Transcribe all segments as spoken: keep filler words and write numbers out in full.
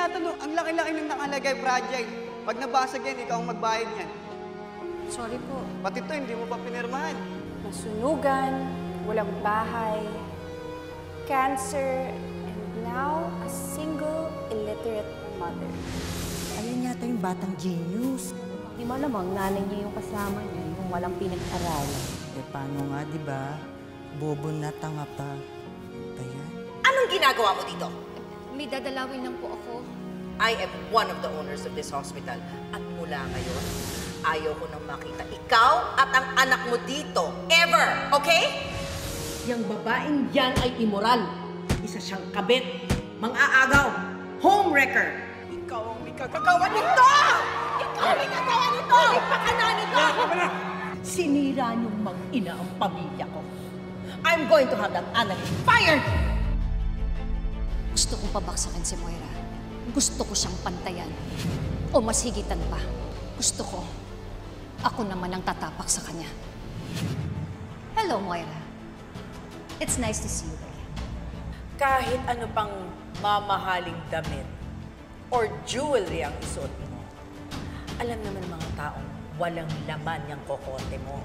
tinatanong, ang laki-laki ng nakalagay, fragile. Pag nabasag yan, ikaw ang magbayad yan. Sorry po. Pati to, hindi mo pa pinirmahan. Nasunugan, walang bahay, cancer, and now a single illiterate mother. Ayun yata yung batang genius. Di malamang nanay niya yung kasama niya, yung walang pinag-aralan. Eh, paano nga, di ba? Bobo na tanga pa. Ba yan? Anong ginagawa mo dito? May dadalawin lang po ako. I am one of the owners of this hospital. At mula ngayon, ayaw ko nang makita ikaw at ang anak mo dito. Ever! Okay? Yang babaeng yan ay immoral. Isa siyang kabit, mang-aagaw, homewrecker. Ikaw ang may kagagawa nito! Ikaw ang may kagagawa nito! Ipakana nito! Sinira niyong mang-ina ang pamilya ko. I'm going to have that analyst fired! Gusto kong pabaksakin si Moira. Gusto ko siyang pantayan. O mas higitan pa. Gusto ko, ako naman ang tatapak sa kanya. Hello, Moira. It's nice to see you again. Kahit ano pang mamahaling damit or jewelry ang isuot mo, alam naman ng mga taong walang laman yung kokote mo.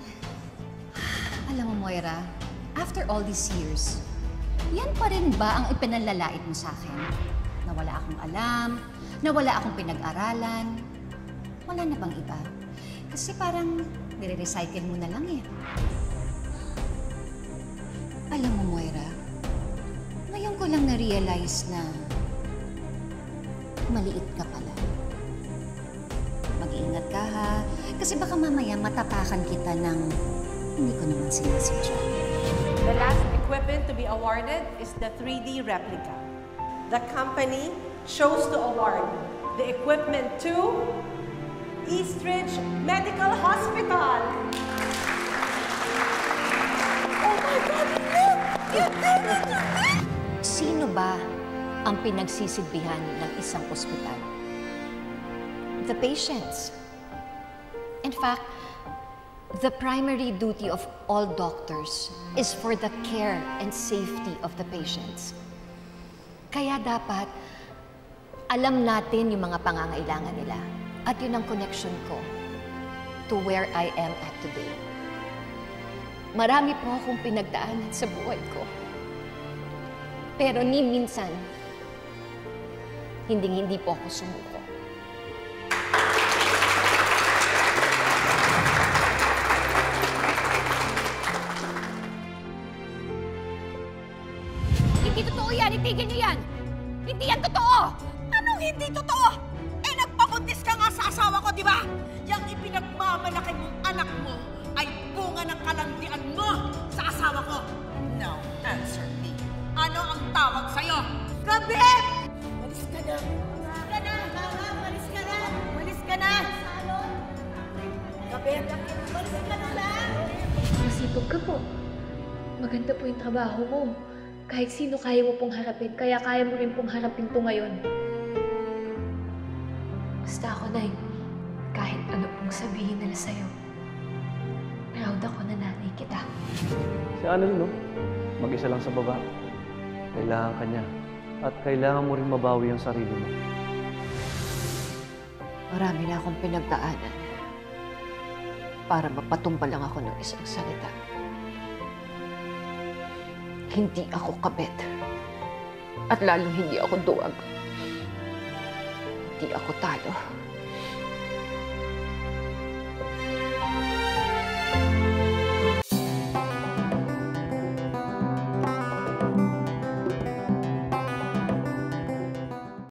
Alam mo, Moira, after all these years, yan pa rin ba ang ipinalalait mo sa akin? Na wala akong alam, na wala akong pinag-aralan. Wala na bang iba? Kasi parang nire-recycle mo na lang eh. Alam mo, Moira, ngayon ko lang na-realize na maliit ka pala. Mag-iingat ka ha, kasi baka mamaya matapakan kita ng hindi ko naman sinasadya. The last equipment to be awarded is the three D replica. The company chose to award the equipment to Eastridge Medical Hospital. Oh my God, you did! You did it! You did! Sino ba ang pinagsisilbihan ng isang ospital? The patients. In fact, the primary duty of all doctors is for the care and safety of the patients. Kaya dapat alam natin yung mga pangangailangan nila. At yun ang connection ko to where I am at today. Marami po akong pinagdaanan sa buhay ko. Pero ni minsan, hinding-hindi po ako sumuko. Hindi totoo yan! Itigil niyo yan! Hindi yan totoo! Anong hindi totoo? Eh, nagpabuntis ka nga sa asawa ko, di ba? Yang ipinagmamalaki mong anak mo ay bunga ng kalandian mo sa asawa ko. Now, answer me. Ano ang tawag sa'yo? Kabit! Malis ka na. Malis ka na. Malis ka na. Malis ka na. Kabit, malis ka na lang. Masipag ka po. Maganda po yung trabaho mo. Kahit sino kaya mo pong harapin, kaya kaya mo rin pong harapin to ngayon. Basta ako, Nay, kahit ano pong sabihin nila sa'yo, proud ako na nanay kita. Si Annalyn, no? Mag-isa lang sa baba. Kailangan ka niya. At kailangan mo rin mabawi ang sarili mo. Marami na akong pinagdaanan para mapatumba lang ako ng isang salita. Hindi ako kabit. At lalong hindi ako duwag. Hindi ako talo.